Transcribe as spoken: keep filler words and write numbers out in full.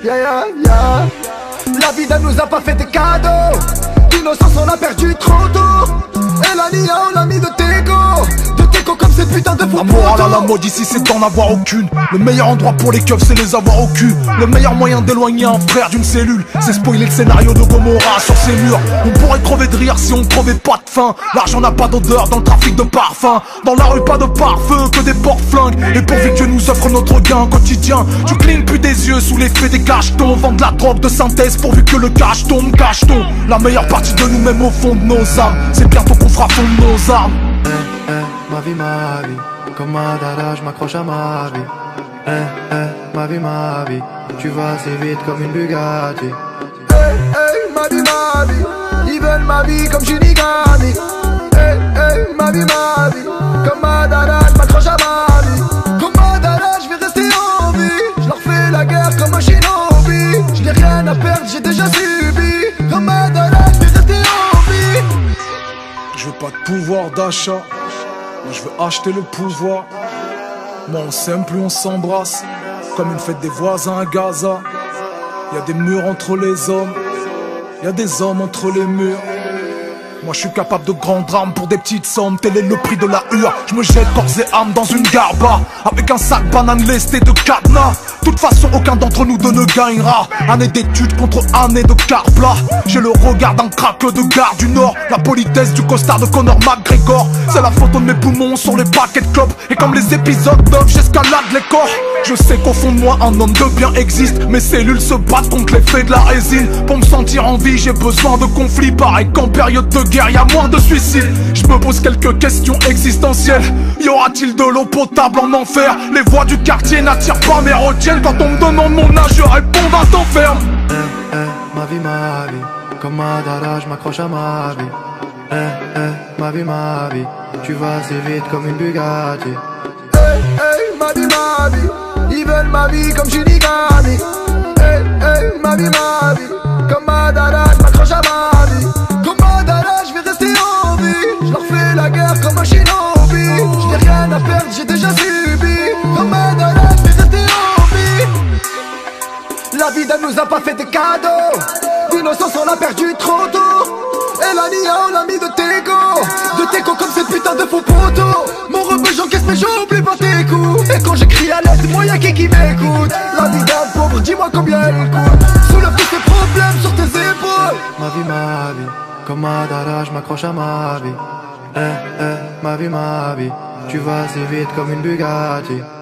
Yeah, yeah, yeah. La vie ne nous a pas fait des cadeaux. L'innocence on l'a perdu trop tôt. Et la nia on l'a mis de Teco. De Teco comme cette putain de faux. La morale à la mode ici c'est d'en avoir aucune. Le meilleur endroit pour les keufs c'est les avoir au cul. Le meilleur moyen d'éloigner un frère d'une cellule, c'est spoiler le scénario de Gomorrah sur ses murs. On pourrait crever de rire si on crevait pas de faim. L'argent n'a pas d'odeur dans le trafic de parfum. Dans la rue pas de pare-feu que des porte-flingues. Et pourvu que Dieu nous offre notre gain quotidien, tu clignes plus des yeux sous l'effet des cachetons. Vend de la drogue de synthèse pourvu que le cash tombe, cache-t-on. La meilleure partie de nous-mêmes au fond de nos âmes, c'est bientôt qu'on fera fondre nos armes. Eh, eh, ma vie, ma vie, comme Madara, je m'accroche à ma vie. Eh, eh, ma vie, ma vie, tu vas assez vite comme une Bugatti. Hey, hey, ma vie, ma vie, ils veulent ma vie comme Shinigami. Hey, hey, ma vie, ma vie, comme Madara, je m'accroche à ma vie. Comme Madara, je vais rester en vie. Je leur fais la guerre comme un shinobi. Je n'ai rien à perdre, j'ai déjà subi. Comme Madara, je vais rester en vie. Je veux pas de pouvoir d'achat, moi je veux acheter le pouvoir. Moi on s'aime plus on s'embrasse, comme une fête des voisins à Gaza. Y'a des murs entre les hommes, y'a des hommes entre les murs. Moi je suis capable de grands drames pour des petites sommes, tel est le prix de la hure. Je me jette corps et âme dans une garba, avec un sac banane lesté de cadenas. Toute façon aucun d'entre nous deux ne gagnera. Année d'études contre année de carplat. J'ai le regard d'un craque de gare du Nord, la politesse du costard de Conor McGregor. C'est la photo de mes poumons sur les paquets de clopes. Et comme les épisodes d'Ob, j'escalade les corps. Je sais qu'au fond de moi un homme de bien existe. Mes cellules se battent contre l'effet de la résine. Pour me sentir en vie j'ai besoin de conflits. Pareil qu'en période de guerre y'a moins de suicides. Je me pose quelques questions existentielles. Y aura-t-il de l'eau potable en enfer? Les voix du quartier n'attirent pas mes retiennes. Quand on me demande mon âge je réponds va t'enferme. Eh, eh, ma vie, ma vie, comme Madara, je m'accroche à ma vie. Eh, eh, ma vie, ma vie, tu vas assez vite comme une Bugatti. Hey, hey, ma vie, ma vie, ils veulent ma vie comme Shinigami. Hey, hey, ma vie, ma vie, comme Madara, je m'accroche à ma vie. Comme Madara, je vais rester en vie. Je leur fais la guerre comme un shinobi. Je n'ai rien à perdre, j'ai déjà subi. Comme Madara, je vais rester en vie. La vie ne nous a pas fait des cadeaux. L'innocence on l'a perdu trop tôt. Et la nia on l'a mis de Teco. De Teco comme cette putain de faux poteau. Mon rebeu j'encaisse mais j'oublie pas tes coups. Et quand j'écris à l'aide, moi y'a qui qui m'écoute. La vie d'un pauvre, dis-moi combien elle coûte. Soulève tous tes problèmes sur tes épaules. Ma vie, ma vie, comme Madara, je m'accroche à ma vie. Eh, eh, ma vie, ma vie, tu vas assez vite comme une Bugatti.